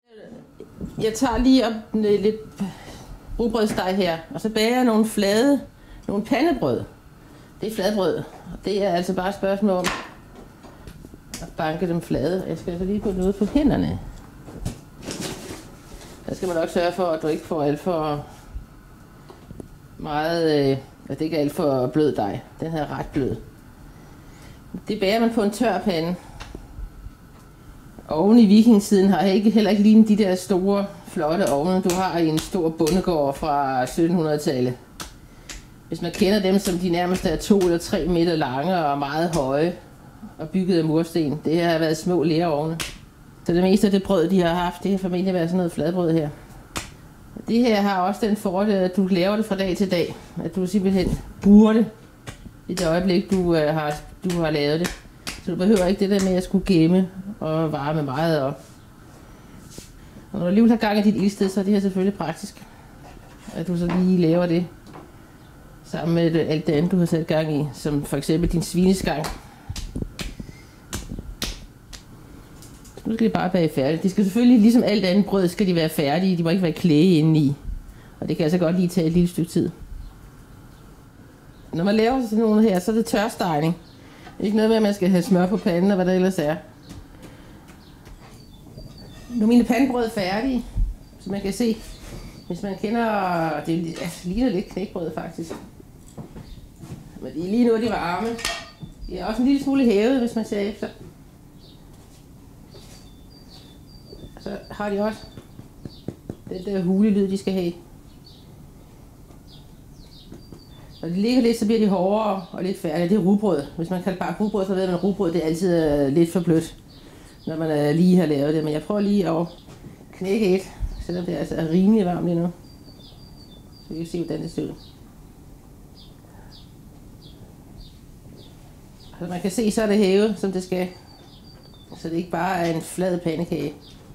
Jeg tager lige op lidt rugbrødsdej her, og så bager jeg nogle pandebrød. Det er fladbrød. Det er altså bare et spørgsmål om at banke dem flade. Jeg skal altså lige på noget på hænderne. Der skal man nok sørge for, at du ikke får alt for meget, at det ikke er alt for blød dej. Den her er ret blød. Det bager man på en tør pande. Ovne i vikingetiden har jeg heller ikke lignet de der store, flotte ovne, du har i en stor bondegård fra 1700-tallet. Hvis man kender dem, som de nærmest er 2 eller 3 meter lange og meget høje og bygget af mursten, det har været små lerovne. Så det meste af det brød, de har haft, det har formentlig været sådan noget fladbrød her. Det her har også den fordel, at du laver det fra dag til dag. At du simpelthen bruger det i det øjeblik, du har lavet det. Så du behøver ikke det der med at skulle gemme og varme meget op. Og når du alligevel har gang i dit ildsted, så er det her selvfølgelig praktisk. At du så lige laver det sammen med alt det andet, du har sat gang i. Som for eksempel din svineskang. Nu skal de bare bage færdigt. De skal selvfølgelig, ligesom alt andet brød, skal de være færdige. De må ikke være klæge indeni. Og det kan altså godt lige tage et lille stykke tid. Når man laver sådan nogle her, så er det tørstegning. Ikke noget med, at man skal have smør på panden og hvad der ellers er. Nu er mine pandebrød færdige, så man kan se, hvis man kender, det ligner lidt knækbrød faktisk. Men lige nu er de varme. De er også en lille smule hævet, hvis man ser efter. Så har de også den der hulelyd, de skal have. Når de ligger lidt, så bliver de hårdere og lidt færdige. Det er rugbrød. Hvis man kan bare rugbrød, så ved man, at rugbrød det er altid lidt for blødt, når man lige har lavet det. Men jeg prøver lige at knække et, selvom det altså er rimelig varmt lige nu. Så vi kan se, hvordan det ser ud. Så man kan se, så er det hævet, som det skal. Så det ikke bare er en flad pandekage.